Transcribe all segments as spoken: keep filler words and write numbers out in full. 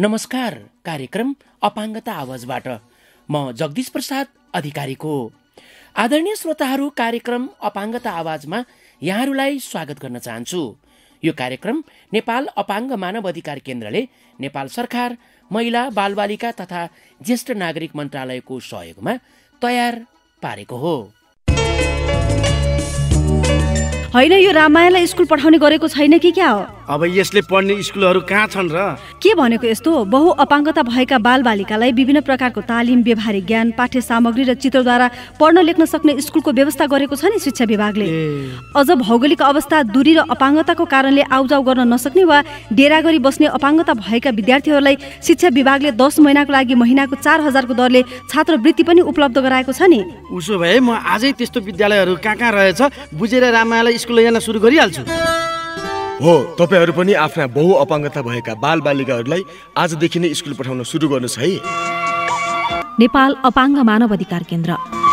नमस्कार। कार्यक्रम अपाङ्गता आवाजबाट म जगदीश प्रसाद अधिकारीको आदरणीय श्रोताहरू, कार्यक्रम अपाङ्गता आवाजमा यहाँहरूलाई स्वागत गर्न चाहन्छु। यो कार्यक्रम नेपाल अपाङ्ग मानव अधिकार केन्द्रले नेपाल सरकार, महिला बालबालिका तथा ज्येष्ठ नागरिक मन्त्रालयको सहयोगमा तयार पारेको हो। होइन, यो रामायणलाई स्कुल पठाउने गरेको छैन कि क्या हो? अब यसले पढ्ने स्कुलहरू कहाँ छन् र? के भनेको यस्तो? बहु अपाङ्गता भएका बालबालिकालाई विभिन्न प्रकारको तालिम, व्यवहारिक ज्ञान, पाठ्य सामग्री र चित्रद्वारा पढ्न लेख्न सक्ने स्कुलको व्यवस्था गरेको छ नि शिक्षा विभागले। अझ भौगोलिक अवस्था, दूरी र अपाङ्गताको कारणले आउजाउ गर्न नसक्ने वा डेरा गरी बस्ने अपाङ्गता भएका विद्यार्थीहरूलाई शिक्षा विभागले दस महिनाको लागि महिनाको चार हजारको दरले छात्रवृत्ति पनि उपलब्ध गराएको छ नि। उसो भए म आजै त्यस्तो विद्यालयहरू कहाँ कहाँ रहेछ बुझेर रामायणलाई स्कुल ल्याउन सुरु गरिहाल्छु। हो, तपाईहरू पनि आफ्ना बहु अपाङ्गता भएका बालबालिकाहरूलाई आजदेखि नै स्कुल पठाउन सुरु गर्नुहोस् है। नेपाल अपाङ्ग मानव अधिकार केन्द्र।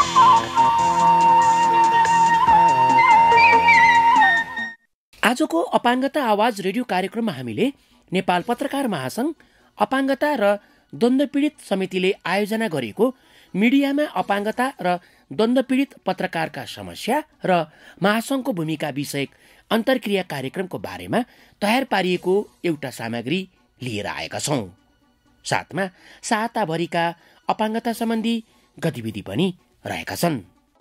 आजको अपाङ्गता आवाज रेडियो कार्यक्रममा हामीले नेपाल पत्रकार महासंघ, अपाङ्गता र द्वन्द्व पीडित समितिले आयोजना गरेको मिडियामा अपाङ्गता र द्वन्द्व पीडित पत्रकारका समस्या र महासंघको भूमिका विषयक अन्तर्क्रिया कार्यक्रमको बारेमा तयार पारिएको एउटा सामग्री लिएर आएका छौँ। साथमा सहायताभरिका अपाङ्गता सम्बन्धी गतिविधि पनि रहेका छन्।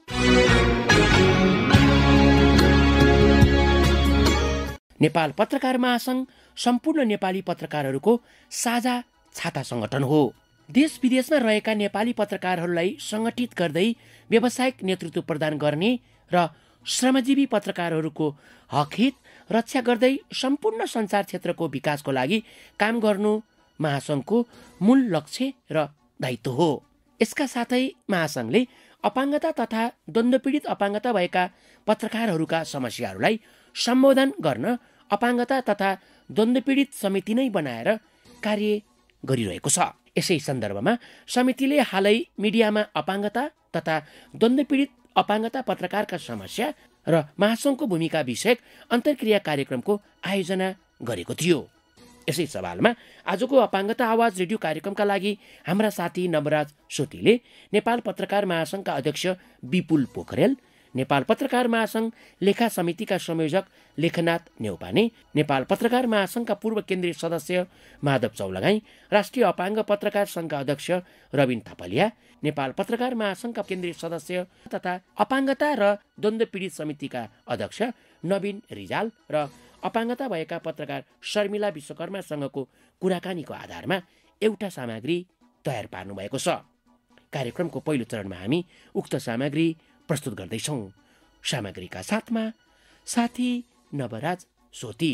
नेपाल पत्रकार महासंघ सम्पूर्ण नेपाली पत्रकारहरूको साझा छाता संगठन हो। देश विदेशमा रहेका नेपाली पत्रकारहरूलाई सङ्गठित गर्दै व्यावसायिक नेतृत्व प्रदान गर्ने र श्रमजीवी पत्रकारहरूको हकहित रक्षा गर्दै सम्पूर्ण सञ्चार क्षेत्रको विकासको लागि काम गर्नु महासंघको मूल लक्ष्य र दायित्व हो। यसका साथै महासंघले अपाङ्गता तथा द्वन्द्व पीडित अपाङ्गता भएका पत्रकारहरूका समस्याहरूलाई सम्बोधन गर्न अपाङ्गता तथा द्वन्द्व पीडित समिति नै बनाएर कार्य गरिरहेको छ। यसै सन्दर्भमा समितिले हालै मिडियामा अपाङ्गता तथा द्वन्द्व पीडित अपाङ्गता पत्रकारका समस्या र महासंघको भूमिका विषयक अन्तर्क्रिया कार्यक्रमको आयोजना गरेको थियो। यसै सवालमा आजको अपाङ्गता आवाज रेडियो कार्यक्रमका लागि हाम्रा साथी नवराज सोतीले नेपाल पत्रकार महासंघका अध्यक्ष विपुल पोखरेल, नेपाल पत्रकार महासंघ लेखा समितिका संयोजक लेखनाथ नेउपाने, नेपाल पत्रकार महासंघका पूर्व केन्द्रीय सदस्य माधव चौलगाई, राष्ट्रिय अपाङ्ग पत्रकार संघका अध्यक्ष रविन थापलिया, नेपाल पत्रकार महासंघका केन्द्रीय सदस्य तथा अपाङ्गता र द्वन्द्व पीडित समितिका अध्यक्ष नवीन रिजाल र अपाङ्गता भएका पत्रकार शर्मिला विश्वकर्मासँगको कुराकानीको आधारमा एउटा सामग्री तयार पार्नु भएको छ। कार्यक्रमको पहिलो चरणमा हामी उक्त सामग्री प्रस्तुत गर्दैछौँ। सामग्रीका साथमा साथी नवराज सोती।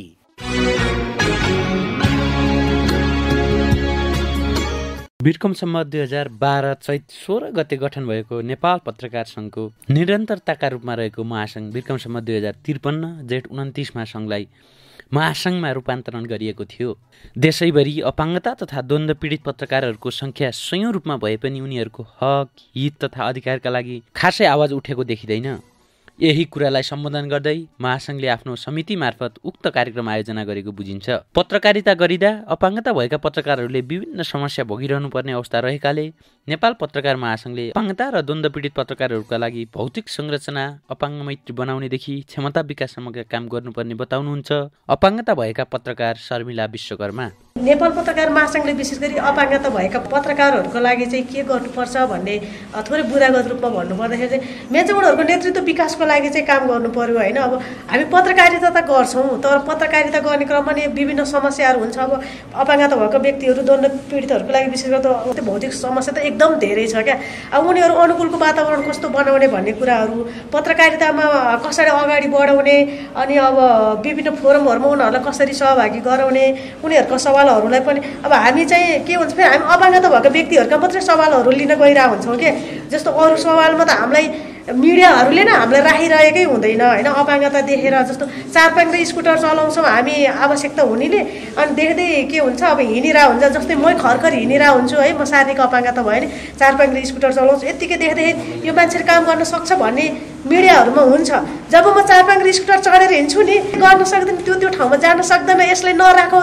बिर्कम सम्मत दुई हजार बाह्र चैत सोह्र गते गठन भएको नेपाल पत्रकार सङ्घको निरन्तरताका रूपमा रहेको महासंघ बिर्कम सम्मत दुई हजार त्रिपन्न जेठ उन्तिसमा सङ्घलाई महासंघमा रूपान्तरण गरिएको थियो। देशैभरि अपाङ्गता तथा द्वन्द्व पीडित पत्रकारहरूको सङ्ख्या सयौं रूपमा भए पनि उनीहरूको हक, हित तथा अधिकारका लागि खासै आवाज उठेको देखिँदैन। यही कुरालाई सम्बोधन गर्दै महासंघले आफ्नो समिति मार्फत उक्त कार्यक्रम आयोजना गरेको बुझिन्छ। पत्रकारिता गरिँदा अपाङ्गता भएका पत्रकारहरूले विभिन्न समस्या भोगिरहनु पर्ने अवस्था रहेकाले नेपाल पत्रकार महासंघले अपाङ्गता र द्वन्द्व पीडित पत्रकारहरूका लागि भौतिक संरचना अपाङ्ग मैत्री बनाउनेदेखि क्षमता विकाससम्मका काम गर्नुपर्ने बताउनुहुन्छ अपाङ्गता भएका पत्रकार शर्मिला विश्वकर्मा। नेपाल पत्रकार महासंघले विशेष गरी अपाङ्गता भएका पत्रकारहरूको लागि चाहिँ के गर्नुपर्छ भन्ने थोरै बुदागत रूपमा भन्नुपर्दाखेरि चाहिँ मेचौडहरूको नेतृत्व विकासको लागि चाहिँ काम गर्नु पर्यो होइन। अब हामी पत्रकारिता त गर्छौँ, तर पत्रकारिता गर्ने क्रममा नि विभिन्न समस्याहरू हुन्छ। अब अपाङ्गता भएको व्यक्तिहरू, द्वन्द्व पीडितहरूको लागि विशेष गरी भौतिक समस्या त एकदम धेरै छ क्या। अब उनीहरू अनुकूलको वातावरण कस्तो बनाउने भन्ने कुराहरू, पत्रकारितामा कसरी अगाडि बढाउने, अनि अब विभिन्न फोरमहरूमा उनीहरूलाई कसरी सहभागी गराउने, उनीहरूको सवालहरूलाई पनि अब हामी चाहिँ के हुन्छ फेरि हामी अपाङ्गता भएको व्यक्तिहरूका मात्रै सवालहरू लिन गइरहेको हुन्छौँ कि। जस्तो अरू सवालमा त हामीलाई मिडियाहरूले नै हामीलाई राखिरहेकै हुँदैन होइन। अपाङ्गता देखेर जस्तो चारपाङ्ग्रे स्कुटर चलाउँछौँ हामी आवश्यकता हुनेले, अनि देख्दै के हुन्छ अब हिँडिरहेको हुन्छ। जस्तै म खरखर हिँडिरहेको हुन्छु है, म शारीरिक अपाङ्गता भयो भने चारपाङ्ग्रे स्कुटर चलाउँछु, यत्तिकै देख्दाखेरि यो मान्छेले काम गर्न सक्छ भन्ने मिडियाहरूमा हुन्छ। जब म चारपाङ्ग्रे स्कुटर चढेर हिँड्छु नि, गर्न सक्दैन, त्यो त्यो ठाउँमा जान सक्दैन, यसलाई नराखौ, त्यो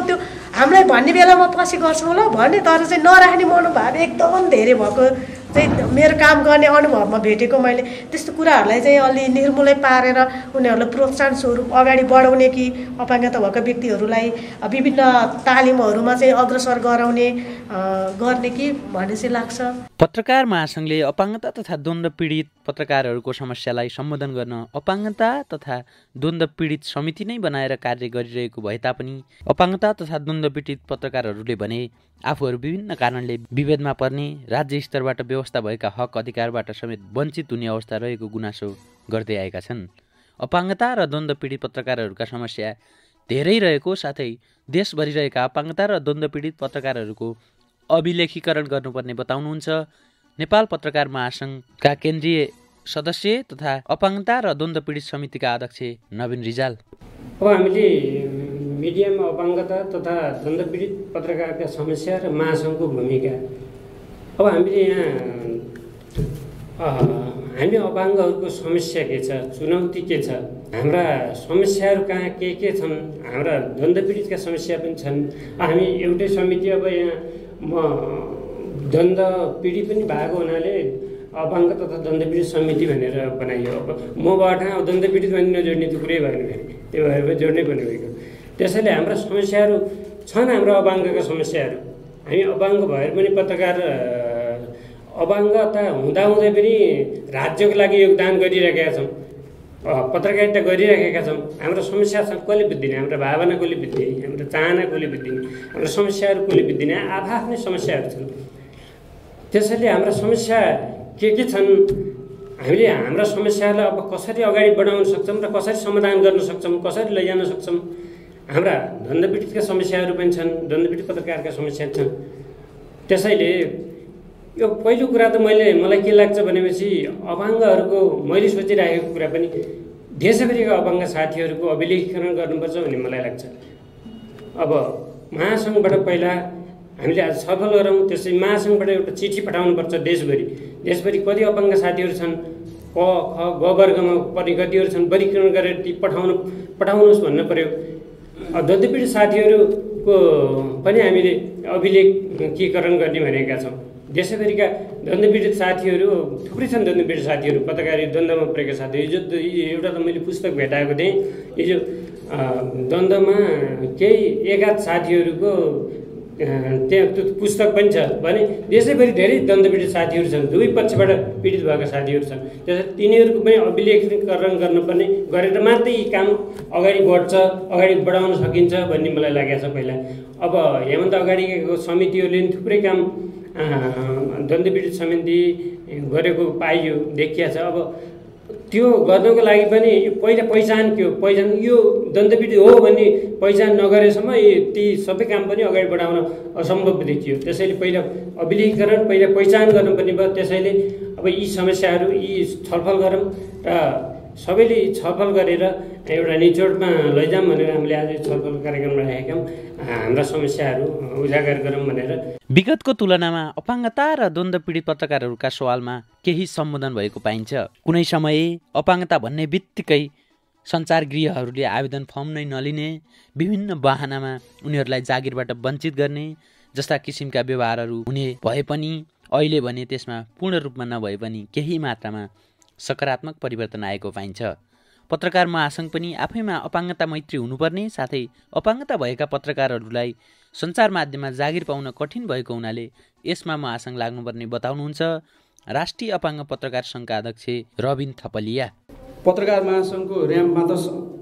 हामीलाई भन्ने बेलामा पछि गर्छु होला भने, तर चाहिँ नराख्ने मनोभाव एकदम धेरै भएको चाहिँ मेरो काम गर्ने अनुभवमा भेटेको मैले। त्यस्तो कुराहरूलाई चाहिँ अलि निर्मूलै पारेर उनीहरूलाई प्रोत्साहन स्वरूप अगाडि बढाउने कि अपाङ्गता भएका व्यक्तिहरूलाई विभिन्न तालिमहरूमा चाहिँ अग्रसर गराउने गर्ने कि भन्ने चाहिँ लाग्छ। पत्रकार महासङ्घले अपाङ्गता तथा द्वन्द्व पीडित पत्रकारहरूको समस्यालाई सम्बोधन गर्न अपाङ्गता तथा द्वन्द्व पीडित समिति नै बनाएर कार्य गरिरहेको भए तापनि अपाङ्गता तथा द्वन्द्व पीडित पत्रकारहरूले भने आफूहरू विभिन्न कारणले विभेदमा पर्ने, राज्य स्तरबाट व्यवस्था भएका हक अधिकारबाट समेत वञ्चित हुने अवस्था रहेको गुनासो गर्दै आएका छन्। अपाङ्गता र द्वन्द्व पीडित पत्रकारहरूका समस्या धेरै रहेको साथै देशभरि रहेका अपाङ्गता र द्वन्द्व पीडित पत्रकारहरूको अभिलेखीकरण गर्नुपर्ने बताउनुहुन्छ नेपाल पत्रकार महासङ्घका केन्द्रीय सदस्य तथा अपाङ्गता र द्वन्द्व पीडित समितिका अध्यक्ष नवीन रिजाल। अब हामीले मिडियामा अपाङ्गता तथा द्वन्द्व पीडित पत्रकारका समस्या र महासङ्घको भूमिका, अब हामीले यहाँ हामी अपाङ्गहरूको समस्या के छ, चुनौती के छ, हाम्रा समस्याहरू कहाँ के के छन्, हाम्रा द्वन्द्व पीडितका समस्या पनि छन्। हामी एउटै समिति, अब यहाँ म द्वन्द्व पीडित पनि भएको हुनाले अपाङ्ग तथा द्वन्द्व पीडित समिति भनेर बनाइयो। अब मबाट द्वन्द्व पीडित पनि नजोड्ने त कुरै भएन, त्यो भएर जोड्नै पर्ने भएको। त्यसैले हाम्रा समस्याहरू छन्, हाम्रो अपाङ्गका समस्याहरू। हामी अपाङ्ग भएर पनि पत्रकार, अपाङ्गता हुँदाहुँदै पनि राज्यको लागि योगदान गरिरहेका छौँ, पत्रकारिता गरिरहेका छौँ। हाम्रो समस्या छ, कसले बुझ्दिने, हाम्रो भावना कसले बुझ्दिने, हाम्रो चाहना कसले बुझ्दिने, हाम्रो समस्याहरू कसले बुझ्दिने, आफ्नै समस्याहरू छन्। त्यसैले हाम्रा समस्या के के छन्, हामीले हाम्रा समस्यालाई अब कसरी अगाडि बढाउन सक्छौँ र कसरी समाधान गर्न सक्छौँ, कसरी लैजान सक्छौँ। हाम्रा द्वन्द्व पीडितका समस्याहरू पनि छन्, द्वन्द्व पीडित पत्रकारका समस्या छन्। त्यसैले यो पहिलो कुरा त मैले मलाई के लाग्छ भनेपछि अपाङ्गहरूको मैले सोचिराखेको कुरा पनि देशभरिका अपाङ्ग साथीहरूको अभिलेखीकरण गर्नुपर्छ भन्ने मलाई लाग्छ। अब महासङ्घबाट पहिला हामीले आज छलफल गरौँ, त्यसै महासङ्घबाट एउटा चिठी पठाउनुपर्छ देशभरि। देशभरि कति अपाङ्ग साथीहरू छन्, क ख ग वर्गमा पर्ने कतिहरू छन्, वर्गीकरण गरेर ती पठाउनु पठाउनुहोस् भन्नु पऱ्यो। द्वन्द्व पीडित साथीहरूको पनि हामीले अभिलेखीकरण गर्ने भनेका छौँ। देशभरिका द्वन्द्व पीडित साथीहरू थुप्रै छन्, द्वन्द्व पीडित साथीहरू, पत्रकारी द्वन्द्वमा परेका साथीहरू। हिजो एउटा त मैले पुस्तक भेटाएको थिएँ, हिजो द्वन्द्वमा केही एकाध साथीहरूको त्यहाँ त्यो पुस्तक पनि छ भने देशैभरि धेरै द्वन्द्व पीडित साथीहरू छन्, दुवै पक्षबाट पीडित भएका साथीहरू छन्। त्यसैले तिनीहरूको पनि अभिलेखीकरण गर्नुपर्ने, गरेर मात्रै यी काम अगाडि बढ्छ, अगाडि बढाउन सकिन्छ भन्ने मलाई लागेको छ। पहिला अब हेमन्त अगाडिको समितिहरूले पनि थुप्रै काम द्वन्द्व पीडित समिति गरेको पाइयो, देखिया छ। अब त्यो गर्नको लागि पनि पहिला पहिचान के हो, पहिचान यो द्वन्द्व पीडित हो भन्ने पहिचान नगरेसम्म ती सबै काम पनि अगाडि बढाउन असम्भव देखियो। त्यसैले पहिला अभिलेखीकरण, पहिला पहिचान गर्नुपर्ने भयो। त्यसैले अब यी समस्याहरू यी छलफल गरौँ र सबैले छलफल गरेर एउटा निचोडमा लैजाउँ भनेर हामीले आज छलफल कार्यक्रम राखेका छौँ। हाम्रा समस्याहरू उजागर गरौँ भनेर। विगतको तुलनामा अपाङ्गता र द्वन्द्व पीडित पत्रकारहरूका सवालमा केही सम्बोधन भएको पाइन्छ। कुनै समय अपाङ्गता भन्ने बित्तिकै सञ्चार गृहहरूले आवेदन फर्म नै नलिने, विभिन्न बहानामा उनीहरूलाई जागिरबाट वञ्चित गर्ने जस्ता किसिमका व्यवहारहरू हुने भए पनि अहिले भने त्यसमा पूर्ण रूपमा नभए पनि केही मात्रामा सकारात्मक परिवर्तन आएको पाइन्छ। पत्रकार महासङ्घ पनि आफैमा अपाङ्गता मैत्री हुनुपर्ने, साथै अपाङ्गता भएका पत्रकारहरूलाई सञ्चार माध्यममा जागिर पाउन कठिन भएको हुनाले यसमा महासङ्घ लाग्नुपर्ने बताउनुहुन्छ राष्ट्रिय अपाङ्ग पत्रकार सङ्घका अध्यक्ष रबिन थपलिया। पत्रकार महासङ्घको र्याम मात्र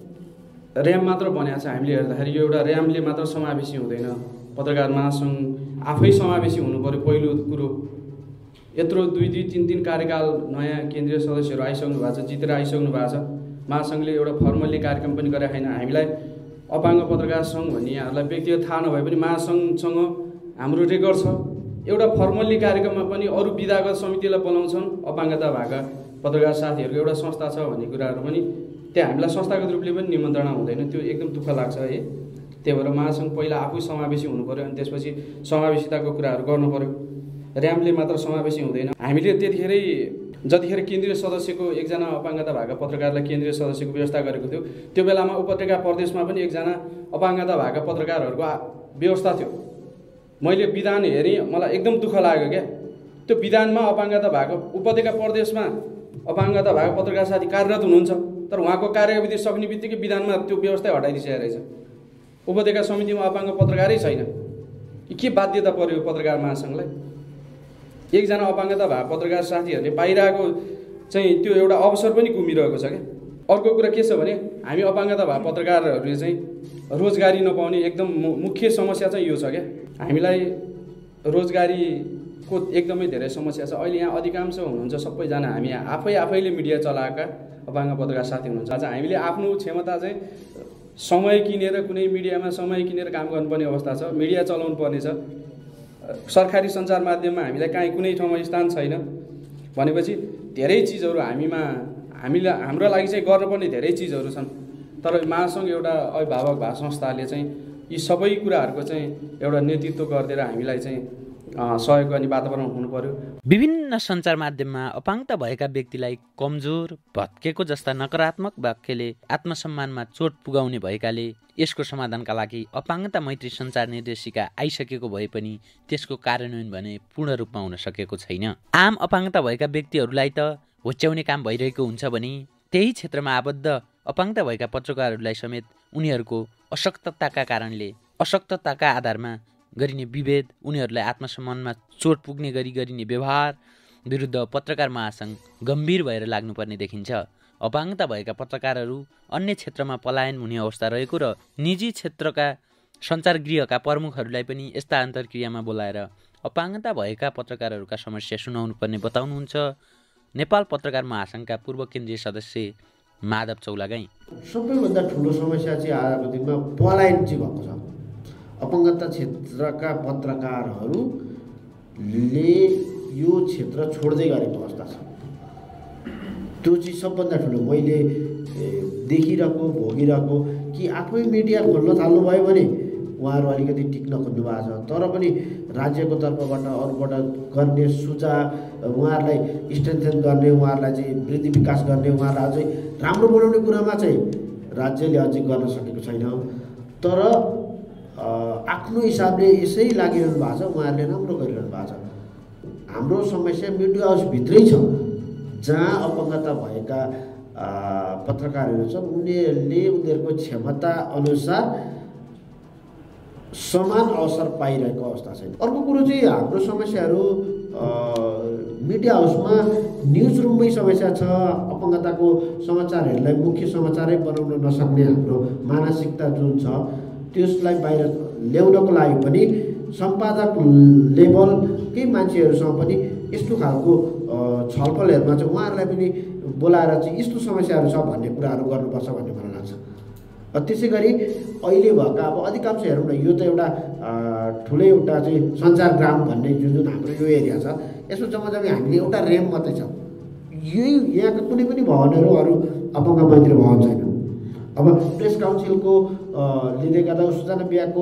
र्याम मात्र बनाएको छ। हामीले हेर्दाखेरि यो एउटा र्यामले मात्र समावेशी हुँदैन, पत्रकार महासङ्घ आफै समावेशी हुनु पर्यो। पहिलो कुरो, यत्रो दुई दुई तिन तिन कार्यकाल नयाँ केन्द्रीय सदस्यहरू आइसक्नु भएको छ, जितेर आइसक्नु भएको छ। महासङ्घले एउटा फर्मल्ली कार्यक्रम पनि गरेको छैन। हामीलाई अपाङ्ग पत्रकार सङ्घ भन्ने यहाँहरूलाई व्यक्तिगत थाहा नभए पनि महासङ्घसँग हाम्रो रेकर्ड छ। एउटा फर्मल्ली कार्यक्रममा पनि अरू विधागत समितिलाई बोलाउँछन्, अपाङ्गता भएका पत्रकार साथीहरूको एउटा संस्था छ भन्ने कुराहरू पनि त्यहाँ हामीलाई संस्थागत रूपले पनि निमन्त्रणा हुँदैन। त्यो एकदम दुःख लाग्छ है। त्यही भएर महासङ्घ पहिला आफै समावेशी हुनु पऱ्यो, अनि त्यसपछि समावेशिताको कुराहरू गर्नु पऱ्यो। र्यामले मात्र समावेशी हुँदैन। हामीले त्यतिखेरै जतिखेर केन्द्रीय सदस्यको एकजना अपाङ्गता भएका पत्रकारलाई केन्द्रीय सदस्यको व्यवस्था गरेको थियो, त्यो बेलामा उपत्यका प्रदेशमा पनि एकजना अपाङ्गता भएका पत्रकारहरूको व्यवस्था थियो। मैले विधान हेरेँ, मलाई एकदम दुःख लाग्यो क्या। त्यो विधानमा अपाङ्गता भएको उपत्यका प्रदेशमा अपाङ्गता भएको पत्रकार साथी कार्यरत हुनुहुन्छ, तर उहाँको कार्यविधि सक्ने बित्तिकै विधानमा त्यो व्यवस्था हटाइदिइसकेको रहेछ। उपत्यका समितिमा अपाङ्ग पत्रकारै छैन। के बाध्यता पर्यो पत्रकार महासङ्घलाई? एकजना अपाङ्गता भएको पत्रकार साथीहरूले पाइरहेको चाहिँ त्यो एउटा अवसर पनि गुमिरहेको छ क्या। अर्को कुरा के छ भने हामी अपाङ्गता भएको पत्रकारहरूले चाहिँ रोजगारी नपाउने एकदम मुख्य समस्या चाहिँ यो छ क्या। हामीलाई रोजगारीको एकदमै धेरै समस्या छ। अहिले यहाँ अधिकांश हुनुहुन्छ सबैजना हामी आफै आफैले मिडिया चलाएका अपाङ्ग पत्रकार साथी हुनुहुन्छ। आज हामीले आफ्नो क्षमता चाहिँ समय किनेर कुनै मिडियामा समय किनेर काम गर्नुपर्ने अवस्था छ। मिडिया चलाउनु पर्ने छ। सरकारी सञ्चार माध्यममा हामीलाई काहीँ कुनै ठाउँमा स्थान छैन भनेपछि धेरै चिजहरू हामीमा हामीलाई हाम्रो लागि चाहिँ गर्नुपर्ने धेरै चिजहरू छन्। तर महासङ्घ एउटा अभिभावक भए संस्थाले चाहिँ यी सबै कुराहरूको चाहिँ एउटा नेतृत्व गरिदिएर हामीलाई चाहिँ सहयोग गर्ने वातावरण हुनु पर्यो। विभिन्न सञ्चार माध्यममा अपाङ्गता भएका व्यक्तिलाई कमजोर, भत्केको जस्ता नकारात्मक वाक्यले आत्मसम्मानमा चोट पुगाउने भएकाले यसको समाधानका लागि अपाङ्गता मैत्री सञ्चार निर्देशिका आइसकेको भए पनि त्यसको कार्यान्वयन भने पूर्ण रूपमा हुन सकेको छैन। आम अपाङ्गता भएका व्यक्तिहरूलाई त होच्याउने काम भइरहेको हुन्छ भने त्यही क्षेत्रमा आबद्ध अपाङ्गता भएका पत्रकारहरूलाई समेत उनीहरूको अशक्तताका कारणले अशक्तताका आधारमा गरिने विभेद, उनीहरूलाई आत्मसम्मानमा चोट पुग्ने गरी गरिने व्यवहार विरुद्ध पत्रकार महासङ्घ गम्भीर भएर लाग्नुपर्ने देखिन्छ। अपाङ्गता भएका पत्रकारहरू अन्य क्षेत्रमा पलायन हुने अवस्था रहेको र निजी क्षेत्रका सञ्चार गृहका प्रमुखहरूलाई पनि यस्ता अन्तर्क्रियामा बोलाएर अपाङ्गता भएका पत्रकारहरूका समस्या सुनाउनु पर्ने बताउनुहुन्छ नेपाल पत्रकार महासङ्घका पूर्व केन्द्रीय सदस्य माधव चौलागाई। सबैभन्दा ठुलो समस्या चाहिँ आजको दिनमा पलायन चाहिँ भएको छ। अपाङ्गता क्षेत्रका पत्रकारहरूले यो क्षेत्र छोड्दै गरेको अवस्था छ। त्यो चाहिँ सबभन्दा ठुलो मैले देखिरहेको भोगिरहेको कि आफै मिडिया खोल्न थाल्नुभयो भने उहाँहरू अलिकति टिक्न खोज्नु भएको छ। तर पनि राज्यको तर्फबाट अरूबाट गर्ने सुझाव, उहाँहरूलाई स्ट्रेन्थेन गर्ने, उहाँहरूलाई चाहिँ वृद्धि विकास गर्ने, उहाँहरूलाई अझै राम्रो बनाउने कुरामा चाहिँ राज्यले अझै गर्न सकेको छैन। तर आफ्नो हिसाबले यसै लागिरहनु भएको छ, उहाँहरूले राम्रो गरिरहनु भएको छ। हाम्रो समस्या मिडिया हाउसभित्रै छ, जहाँ अपाङ्गता भएका पत्रकारहरू छन् उनीहरूले उनीहरूको क्षमता अनुसार समान अवसर पाइरहेको अवस्था छैन। अर्को कुरो चाहिँ हाम्रो समस्याहरू मिडिया हाउसमा न्युज रुममै समस्या छ। अपाङ्गताको समाचारहरूलाई मुख्य समाचारै बनाउन नसक्ने हाम्रो मानसिकता जुन छ त्यसलाई बाहिर ल्याउनको लागि पनि सम्पादक लेभलकै मान्छेहरूसँग पनि यस्तो खालको छलफलहरूमा चाहिँ उहाँहरूलाई पनि बोलाएर चाहिँ यस्तो समस्याहरू छ भन्ने कुराहरू गर्नुपर्छ भन्ने मलाई लाग्छ। त्यसै गरी अहिले भएका अब अधिकांश हेरौँ न, यो त एउटा ठुलै एउटा चाहिँ सञ्चार ग्राम भन्ने जुन जुन हाम्रो यो एरिया छ यसमा जम्मा जम्मी हामीले एउटा रेम मात्रै छ। यही यहाँको कुनै पनि भवनहरू अरू अपाङ्ग मैत्री भवन छैन। अब प्रेस काउन्सिलको लिँदै गर्दा सूचना विभागको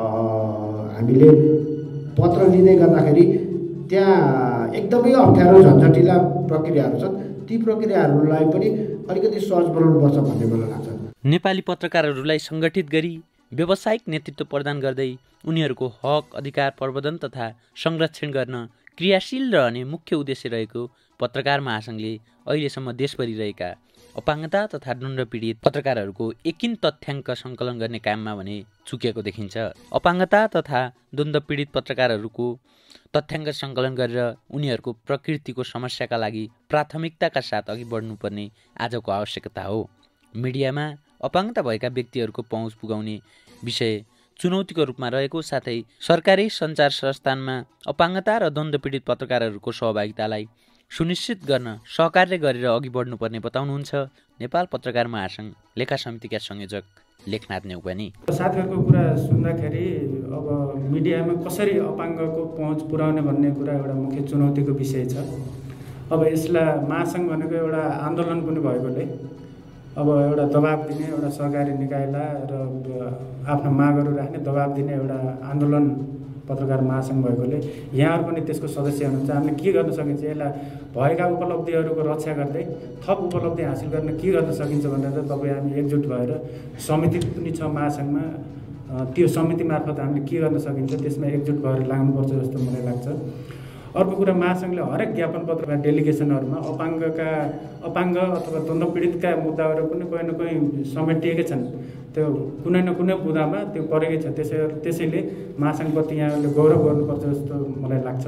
हामीले पत्र लिँदै गर्दाखेरि त्यहाँ एकदमै अप्ठ्यारो झन्झटिला प्रक्रियाहरू छन्। ती प्रक्रियाहरूलाई पनि अलिकति सहज बनाउनुपर्छ भन्ने मलाई लाग्छ। नेपाली पत्रकारहरूलाई सङ्गठित गरी व्यावसायिक नेतृत्व प्रदान गर्दै उनीहरूको हक अधिकार प्रवर्धन तथा संरक्षण गर्न क्रियाशील रहने मुख्य उद्देश्य रहेको पत्रकार महासङ्घले अहिलेसम्म देशभरि रहेका अपाङ्गता तथा दण्डपीडित पत्रकारहरूको एकिन तथ्याङ्क सङ्कलन गर्ने काममा भने चुकेको देखिन्छ। अपाङ्गता तथा द्वन्द्वपीडित पत्रकारहरूको तथ्याङ्क सङ्कलन गरेर उनीहरूको प्रकृतिको समस्याका लागि प्राथमिकताका साथ अघि बढ्नुपर्ने आजको आवश्यकता हो। मिडियामा अपाङ्गता भएका व्यक्तिहरूको पहुँच पुगाउने विषय चुनौतीको रूपमा रहेको साथै सरकारी सञ्चार संस्थानमा अपाङ्गता र द्वन्द्वपीडित पत्रकारहरूको सहभागितालाई सुनिश्चित गर्न सहकार्य गरेर अघि बढ्नुपर्ने बताउनुहुन्छ नेपाल पत्रकार महासङ्घ लेखा समितिका संयोजक लेखनाथ नेउपानी। साथीहरूको कुरा सुन्दाखेरि अब मिडियामा कसरी अपाङ्गको पहुँच पुर्याउने भन्ने कुरा एउटा मुख्य चुनौतीको विषय छ। अब यसलाई महासङ्घ भनेको एउटा आन्दोलन पनि भएकोले अब एउटा दबाब दिने एउटा सरकारी निकायलाई र आफ्नो मागहरू राख्ने दबाब दिने एउटा आन्दोलन पत्रकार महासङ्घ भएकोले यहाँहरू पनि त्यसको सदस्य हुनुहुन्छ। हामीले के गर्न सकिन्छ, यसलाई भएका उपलब्धिहरूको रक्षा गर्दै थप उपलब्धि हासिल गर्न के गर्न सकिन्छ भनेर तपाईँ हामी एकजुट भएर समिति पनि छ महासङ्घमा, त्यो समिति मार्फत हामीले के गर्न सकिन्छ त्यसमा एकजुट भएर लाग्नुपर्छ जस्तो मलाई लाग्छ। अर्को कुरा, महासङ्घले हरेक ज्ञापन पत्रमा डेलिगेसनहरूमा अपाङ्गका अपाङ्ग अथवा द्वन्द्व पीडितका मुद्दाहरू पनि कहीँ न कहीँ समेटिएकै छन्, त्यो कुनै न कुनै बुँदामा त्यो परेकै छ। त्यसै त्यसैले महासङ्घप्रति यहाँहरूले गौरव गर्नुपर्छ जस्तो मलाई लाग्छ।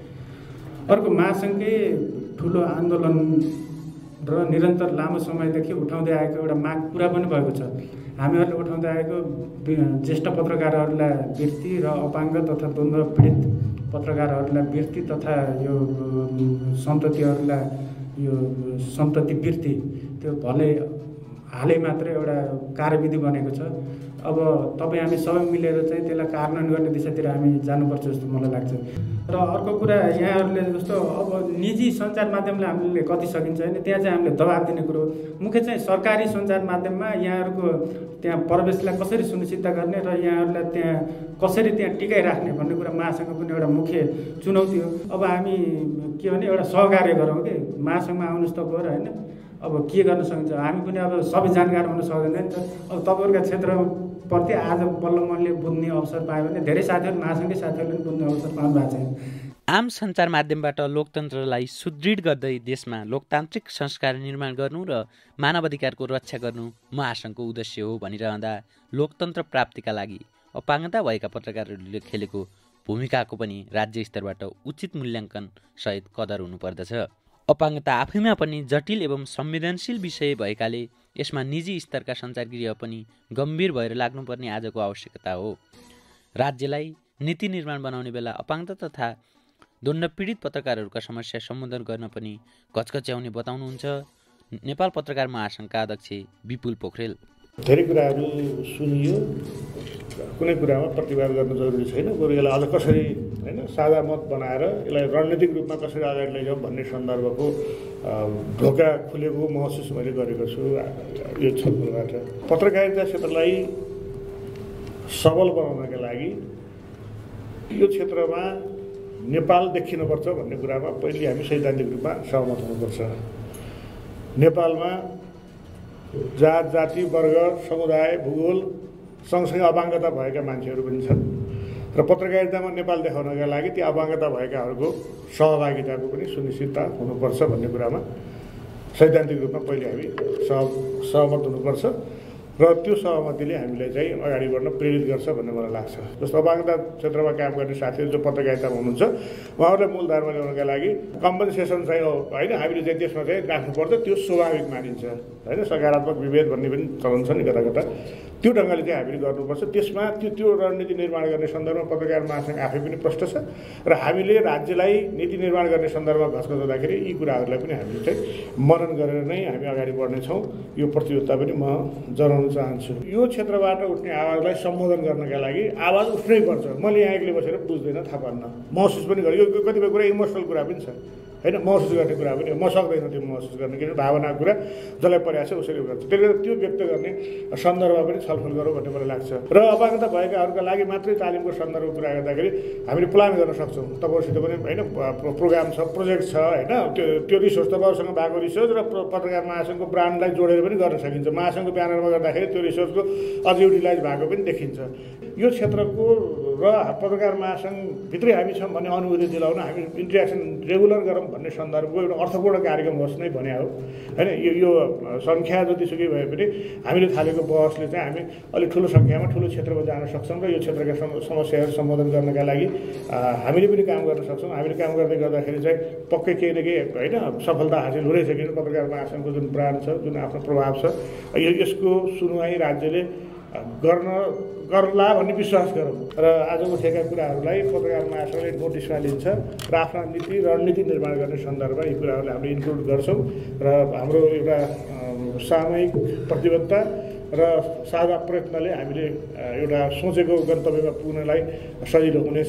अर्को, महासङ्घकै ठुलो आन्दोलन र निरन्तर लामो समयदेखि उठाउँदै आएको एउटा माग पुरा पनि भएको छ। हामीहरूले उठाउँदै आएको ज्येष्ठ पत्रकारहरूलाई वृत्ति र अपाङ्ग तथा द्वन्द्व पीडित पत्रकारहरूलाई वृत्ति तथा यो सन्ततिहरूलाई यो सन्तति वृत्ति त्यो भलै हालै मात्रै एउटा कार्यविधि बनेको छ। अब तपाईँ हामी सबै मिलेर चाहिँ त्यसलाई कार्यान्वयन गर्ने दिशातिर हामी जानुपर्छ जस्तो मलाई लाग्छ। र अर्को कुरा, यहाँहरूले जस्तो अब निजी सञ्चार माध्यमले हामीले कति सकिन्छ होइन, त्यहाँ चाहिँ हामीले दबाब दिने कुरो मुख्य चाहिँ सरकारी सञ्चार माध्यममा यहाँहरूको त्यहाँ प्रवेशलाई कसरी सुनिश्चित गर्ने र यहाँहरूलाई त्यहाँ कसरी त्यहाँ टिकाइराख्ने भन्ने कुरा महासङ्घको पनि एउटा मुख्य चुनौती हो। अब हामी के भने एउटा सहकार्य गरौँ कि महासङ्घमा आउनुहोस् तपाईँहरू होइन, अब के गर्न सकिन्छ, हामी पनि अब सबै जानकार हुन सक्दैन नि त। अब तपाईँहरूका क्षेत्रप्रति आज बल्ल मनले बुझ्ने अवसर पायो भने धेरै साथीहरू महासङ्घकै साथीहरूले पनि बुझ्ने अवसर पाउनु भएको छ। आम सञ्चार माध्यमबाट लोकतन्त्रलाई सुदृढ गर्दै देशमा लोकतान्त्रिक संस्कार निर्माण गर्नु र मानवाधिकारको रक्षा गर्नु महासङ्घको उद्देश्य हो भनिरहँदा लोकतन्त्र प्राप्तिका लागि अपाङ्गता भएका पत्रकारहरूले खेलेको भूमिकाको पनि राज्य स्तरबाट उचित मूल्याङ्कन सहित कदर हुनुपर्दछ। अपाङ्गता आफैमा पनि जटिल एवं संवेदनशील विषय भएकाले यसमा निजी स्तरका सञ्चारगृह पनि गम्भीर भएर लाग्नुपर्ने आजको आवश्यकता हो। राज्यलाई नीति निर्माण बनाउने बेला अपाङ्गता तथा द्वन्द्व पीडित पत्रकारहरूका समस्या सम्बोधन गर्न पनि घचघच्याउने बताउनुहुन्छ नेपाल पत्रकार महासङ्घका अध्यक्ष विपुल पोखरेल। धेरै कुराहरू सुनियो, कुनै कुरामा प्रतिवाद गर्न जरुरी छैन, बरु यसलाई अझ कसरी होइन साझा मत बनाएर यसलाई रणनीतिक रूपमा कसरी अगाडि लैजाउँ भन्ने सन्दर्भको ढोका खुलेको महसुस मैले गरेको छु यो छलफलबाट। पत्रकारिता क्षेत्रलाई सबल बनाउनका लागि यो क्षेत्रमा नेपाल देखिनुपर्छ भन्ने कुरामा पहिले हामी सैद्धान्तिक रूपमा सहमत हुनुपर्छ। नेपालमा जात जाति वर्ग समुदाय भूगोल सँगसँगै अपाङ्गता भएका मान्छेहरू पनि छन् र पत्रकारितामा नेपाल देखाउनका लागि ती अपाङ्गता भएकाहरूको सहभागिताको पनि सुनिश्चितता हुनुपर्छ भन्ने कुरामा सैद्धान्तिक रूपमा पहिले हामी सह सहमत हुनुपर्छ र त्यो सहमतिले हामीलाई चाहिँ अगाडि बढ्न प्रेरित गर्छ भन्ने मलाई लाग्छ। जस्तो अपाङ्गता क्षेत्रमा काम गर्ने साथीहरू जो पत्रकारितामा हुनुहुन्छ उहाँहरूलाई मूलधारमा ल्याउनका लागि कम्पनसेसन चाहिँ होइन हामीले चाहिँ त्यसमा चाहिँ राख्नुपर्छ, त्यो स्वाभाविक मानिन्छ होइन। सकारात्मक विभेद भन्ने पनि चलन छ नि कता कता, त्यो ढङ्गले चाहिँ हामीले गर्नुपर्छ। त्यसमा त्यो त्यो रणनीति निर्माण गर्ने सन्दर्भमा पत्रकार महासङ्घ आफै पनि प्रष्ट छ र हामीले राज्यलाई नीति निर्माण गर्ने सन्दर्भमा घचघचाउँदाखेरि यी कुराहरूलाई पनि हामीले चाहिँ मनन गरेर नै हामी अगाडि बढ्नेछौँ। यो प्रतियोगिता पनि म जनाउन चाहन्छु। यो क्षेत्रबाट उठ्ने आवाजलाई सम्बोधन गर्नका लागि आवाज उठ्नै पर्छ। मैले यहाँ एक्लै बसेर बुझ्दैन, थाहा पान्न, महसुस पनि गरेँ। यो कतिपय कुरा इमोसनल कुरा पनि छ होइन, महसुस गर्ने कुरा पनि म सक्दैन त्यो महसुस गर्ने, किनभने भावनाको कुरा जसलाई परेको छ उसरी गर्छ। त्यसले गर्दा त्यो व्यक्त गर्ने सन्दर्भ पनि छलफल गरौँ भन्ने मलाई लाग्छ। र अपाङ्गता भएकाहरूका लागि मात्रै तालिमको सन्दर्भको कुरा गर्दाखेरि हामीले प्लान गर्न सक्छौँ। तपाईँहरूसित पनि होइन प्रोग्राम छ, प्रोजेक्ट छ होइन, त्यो त्यो रिसोर्स तपाईँहरूसँग भएको रिसोर्स र पत्रकार महासङ्घको ब्रान्डलाई जोडेर पनि गर्न सकिन्छ। महासङ्घको ब्यानरमा गर्दाखेरि त्यो रिसोर्सको अझ युटिलाइज भएको पनि देखिन्छ। यो क्षेत्रको र पत्रकार महासङ्घभित्रै हामी छौँ भन्ने अनुभूति दिलाउन हामी इन्ट्रेक्सन रेगुलर गरौँ भन्ने सन्दर्भको एउटा अर्थपूर्ण कार्यक्रम होस् नै भने हो होइन। यो यो सङ्ख्या जतिसुकै भए पनि हामीले थालेको बहसले चाहिँ हामी अलिक ठुलो सङ्ख्यामा ठुलो क्षेत्रमा जान सक्छौँ र यो क्षेत्रका समस्याहरू सम्बोधन गर्नका लागि हामीले पनि काम गर्न सक्छौँ। हामीले काम गर्दै गर्दाखेरि चाहिँ पक्कै केही न केही होइन सफलता हासिल हुँदैछ, किनभने पत्रकार महासङ्घको जुन ब्रान्ड छ, जुन आफ्नो प्रभाव छ, यो यसको सुनुवाई राज्यले गर्न गर्ला भन्ने विश्वास गरौँ र आज उठेका कुराहरूलाई पत्रकार महासङ्घले नोटिसमा लिन्छ र आफ्ना नीति रणनीति निर्माण गर्ने सन्दर्भमा यी कुराहरूलाई हामीले इन्क्लुड गर्छौँ र हाम्रो एउटा सामूहिक प्रतिबद्धता र साझा प्रयत्नले हामीले एउटा सोचेको गन्तव्यमा पुग्नलाई सजिलो हुनेछ।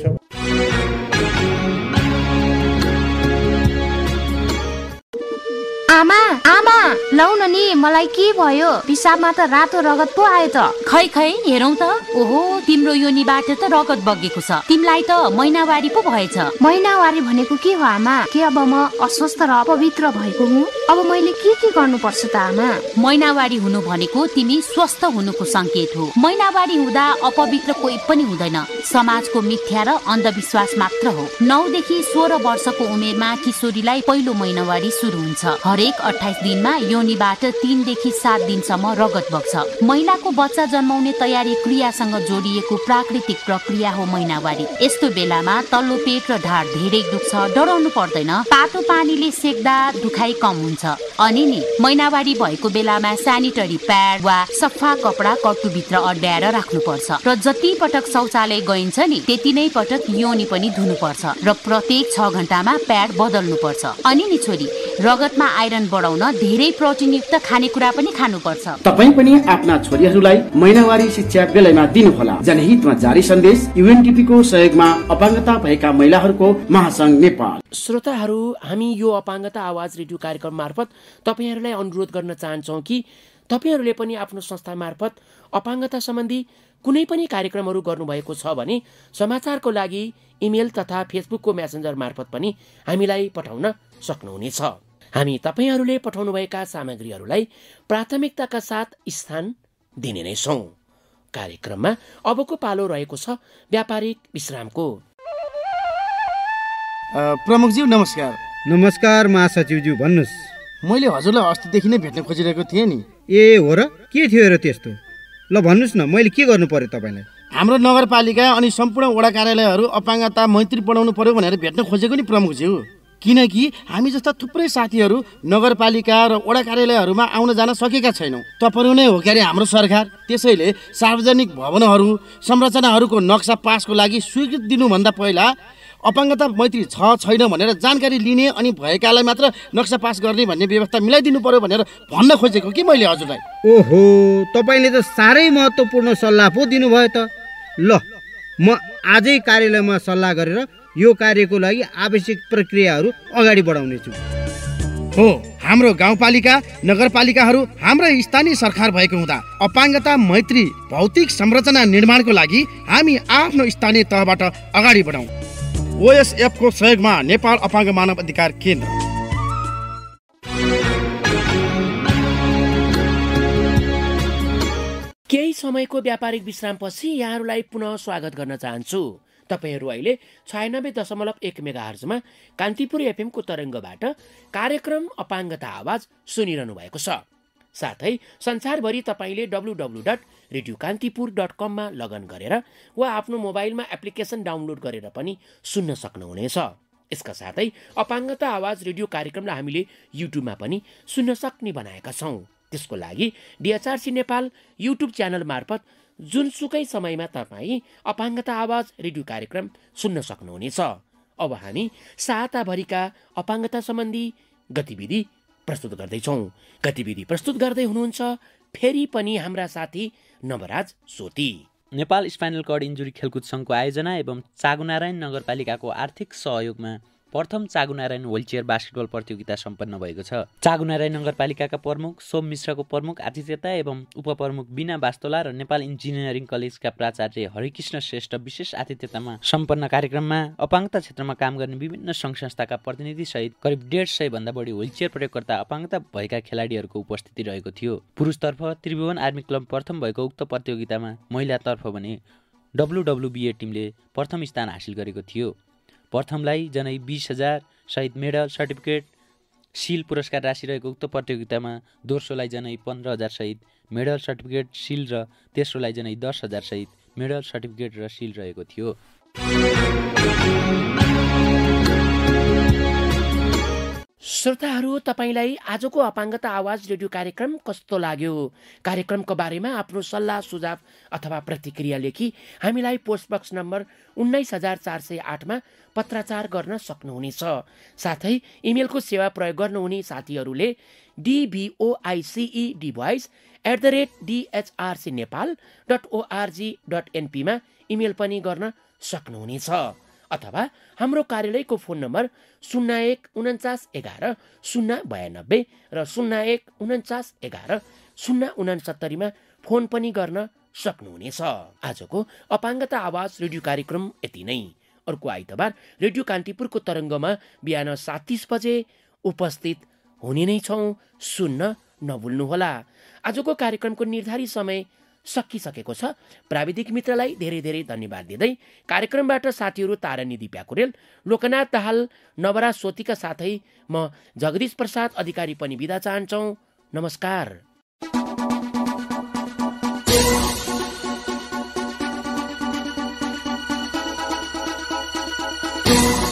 आमा आमा लौ न नि मलाई के भयो पिसाबमा त रातो रगत पो आयो त खै खै हेरौँ त ओहो तिम्रो योनिबाट त रगत बगेको छ तिमीलाई त महिनावारी पो भएछ महिनावारी भनेको के हो आमा के अब म अस्वस्थ र अपवित्र भएको हुँ अब मैले के के गर्नुपर्छ त आमा महिनावारी हुनु भनेको तिमी स्वस्थ हुनुको संकेत हो महिनावारी हुँदा अपवित्र कोही पनि हुँदैन समाजको मिथ्या र अन्धविश्वास मात्र हो नौ देखि सोह्र वर्षको उमेरमा किशोरीलाई पहिलो महिनावारी सुरु हुन्छ हरेक अठाइस दिनमा योनिबाट तीन देखि सात दिनसम्म रगत बग्छ महिलाको बच्चा जन्माउने तयारी क्रियासँग जोडिएको प्राकृतिक प्रक्रिया हो महिनावारी यस्तो बेलामा तल्लो पेट र ढाड धेरै दुख्छ डराउनु पर्दैन तातो पानीले सेक्दा दुखाइ कम हुन्छ अनि नि महिनावारी भएको बेलामा सेनिटरी प्याड वा सफा कपडा कट्टुभित्र अड्याएर राख्नुपर्छ र जति पटक शौचालय गइन्छ नि त्यति नै पटक योनी पनि धुनुपर्छ र प्रत्येक छ घण्टामा प्याड बदल्नुपर्छ अनि नि छोरी रगतमा आइरन बढाउन धेरै प्रोटिनयुक्त खानेकुरा पनि खानुपर्छ तपाई पनि आफ्ना छोरीहरूलाई महिनावारी शिक्षा बेलैमा दिनुहोला जनहितमा जारी सन्देश युएनडीपी को सहयोगमा अपाङ्गता भएका महिलाहरूको महासंघ नेपाल। श्रोताहरू हामी यो अपाङ्गता आवाज रेडियो कार्यक्रम मार्फत तपाईहरूलाई अनुरोध गर्न चाहन्छौँ कि तपाईहरूले पनि आफ्नो संस्था मार्फत अपाङ्गता सम्बन्धी कुनै पनि कार्यक्रमहरू गर्नुभएको छ भने समाचारको लागि इमेल तथा फेसबुकको मेसेन्जर मार्फत पनि हामीलाई पठाउन सक्नुहुनेछ हामी तपाईहरूले पठाउनुभएका सामग्रीहरूलाई प्राथमिकताका साथ स्थान दिने नै छौँ। कार्यक्रममा अबको पालो रहेको छ व्यापारिक विश्रामको। प्रमुखज्यू नमस्कार। नमस्कार महासचिवज्यू भन्नुहोस्। मैले हजुरलाई अस्तिदेखि नै भेट्न खोजिरहेको थिएँ नि। ए हो र के थियो र त्यस्तो? ल भन्नुहोस् न मैले के गर्नु पर्यो तपाईँलाई? हाम्रो नगरपालिका अनि सम्पूर्ण वडा कार्यालयहरू अपाङ्गता मैत्री बनाउनु पर्यो भनेर भेट्न खोजेको नि प्रमुखज्यू किनकि हामी जस्ता थुप्रै साथीहरू नगरपालिका र वडा कार्यालयहरूमा आउन जान सकेका छैनौँ। तपाईँ नै हो क्यारे हाम्रो सरकार त्यसैले सार्वजनिक भवनहरू संरचनाहरूको नक्सा पासको लागि स्वीकृति दिनुभन्दा पहिला अपाङ्गता मैत्री छ छैन भनेर जानकारी लिने अनि भएकालाई मात्र नक्सा पास गर्ने भन्ने व्यवस्था मिलाइदिनु पर्यो भनेर भन्न खोजेको कि मैले हजुरलाई। ओहो तपाईँले त साह्रै महत्त्वपूर्ण सल्लाह पो दिनुभयो त। ल म आजै कार्यालयमा सल्लाह गरेर यो कार्यको लागि आवश्यक प्रक्रियाहरू अगाडि बढाउनेछु। हो हाम्रो गाउँपालिका नगरपालिकाहरू हाम्रा स्थानीय सरकार भएको हुँदा अपाङ्गता मैत्री भौतिक संरचना निर्माणको लागि हामी आफ्नो स्थानीय तहबाट अगाडि बढाउँ। ओएसएफ को सहयोगमा नेपाल अपाङ्ग मानव अधिकार केन्द्र। केही समयको व्यापारिक विश्रामपछि यहाँहरूलाई पुनः स्वागत गर्न चाहन्छु। तपाईहरू अहिले छयानब्बे दशमलव एक मेगा हर्जमा कान्तिपुर एफएमको तरङ्गबाट कार्यक्रम अपाङ्गता आवाज सुनिरहनु भएको छ। साथै संसारभरि तपाईँले W W dot radio Kantipur dot कममा लगन गरेर वा आफ्नो मोबाइलमा एप्लिकेसन डाउनलोड गरेर पनि सुन्न सक्नुहुनेछ। यसका साथै अपाङ्गता आवाज रेडियो कार्यक्रमलाई हामीले युट्युबमा पनि सुन्न सक्ने बनाएका छौँ। त्यसको लागि डिएचआरसी नेपाल युट्युब च्यानल मार्फत जुनसुकै समयमा तपाईँ अपाङ्गता आवाज रेडियो कार्यक्रम सुन्न सक्नुहुनेछ। अब हामी साताभरिका अपाङ्गता सम्बन्धी गतिविधि प्रस्तुत गर्दैछौँ। गतिविधि प्रस्तुत गर्दै हुनुहुन्छ फेरि पनि हाम्रा साथी नवराज सोती। नेपाल स्पाइनल कर्ड इन्जुरी खेलकुद सङ्घको आयोजना एवं चागुनारायण नगरपालिकाको आर्थिक सहयोगमा प्रथम चागुनारायण व्हिलचेयर बास्केटबल प्रतियोगिता सम्पन्न भएको छ। चागुनारायण नगरपालिकाका प्रमुख सोम मिश्रको प्रमुख आतिथ्यता एवं उपप्रमुख बिना बास्तोला र नेपाल इन्जिनियरिङ कलेजका प्राचार्य हरिकृष्ण श्रेष्ठ विशेष आतिथ्यतामा सम्पन्न कार्यक्रममा अपाङ्गता क्षेत्रमा काम गर्ने विभिन्न सङ्घ संस्थाका प्रतिनिधिसहित करिब डेढ सय भन्दा बढी व्हिलचेयर प्रयोगकर्ता अपाङ्गता भएका खेलाडीहरूको उपस्थिति रहेको थियो। पुरुषतर्फ त्रिभुवन आर्मी क्लब प्रथम भएको उक्त प्रतियोगितामा महिलातर्फ भने डब्लुडब्लुबिए टिमले प्रथम स्थान हासिल गरेको थियो। प्रथमलाई जनै बिस हजार सहित मेडल सर्टिफिकेट सिल पुरस्कार राशि रहेको उक्त प्रतियोगितामा दोस्रोलाई जनै पन्ध्र हजार सहित मेडल सर्टिफिकेट सिल र तेस्रोलाई जनै दस हजार सहित मेडल सर्टिफिकेट र सिल रहेको थियो। श्रोताहरू तपाईँलाई आजको अपाङ्गता आवाज रेडियो कार्यक्रम कस्तो लाग्यो? कार्यक्रमको बारेमा आफ्नो सल्लाह सुझाव अथवा प्रतिक्रिया लेखी हामीलाई पोस्ट बक्स नम्बर उन्नाइस हजार चार सय आठमा पत्राचार गर्न सक्नुहुनेछ। साथै इमेलको सेवा प्रयोग गर्नुहुने साथीहरूले डिबिओआइसिई डिभोइस at the rate D H R C Nepal dot O R G dot एनपीमा इमेल पनि गर्न सक्नुहुनेछ। अथवा हाम्रो कार्यालयको फोन नम्बर शून्य एक उन्चास एघार शून्य बयानब्बे र शून्य एक उन्चास एघार शून्य उनासत्तरीमा फोन पनि गर्न सक्नुहुनेछ। आजको अपाङ्गता आवाज रेडियो कार्यक्रम यति नै। अर्को आइतबार रेडियो कान्तिपुरको तरङ्गमा बिहान सात तीस बजे उपस्थित हुने नै छौँ, सुन्न नभुल्नुहोला। आजको कार्यक्रमको निर्धारित समय सकिसकेको छ। प्राविधिक मित्रलाई धेरै धेरै धन्यवाद दिँदै कार्यक्रमबाट साथीहरू तारानिधि प्याकुरेल, लोकनाथ दाहाल, नवरा सोतीका साथै म जगदीश प्रसाद अधिकारी पनि बिदा चाहन्छौँ। नमस्कार। Thank you.